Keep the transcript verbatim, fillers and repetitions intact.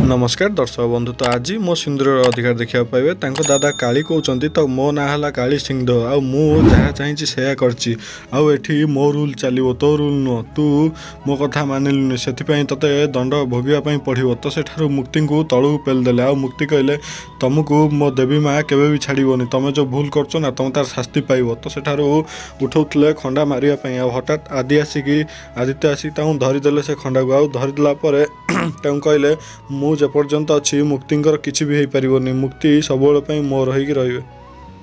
नमस्कार दर्शक बंधु। तो आज मो सिंदूर अधिकार देखा पाइबे। तांको दादा काली कहते तो मो ना है काली सिंह आ जहाँ चाहिए से करची आठी मो रूल चलो तो रूल नुह तू मो कथा मानिलुनि से ते दंड भोगापी पड़ो। तो सेठार मुक्ति को तलू पेलदेले आ मुक्ति कहले तुमको मो देवी माँ केवे भी छाड़बनी तुम जो भूल कर ना तुम तार शास्ति पाइब। तो सेठार उठाऊले खंडा मारे हठात आदि आसिक आदित्य आसिक धरीदेले से खंडा को धरीदेला कहले मु जेपर्यंत अच्छी मुक्तिंकर किसी भी हो पारनी मुक्ति सब मो रही रही।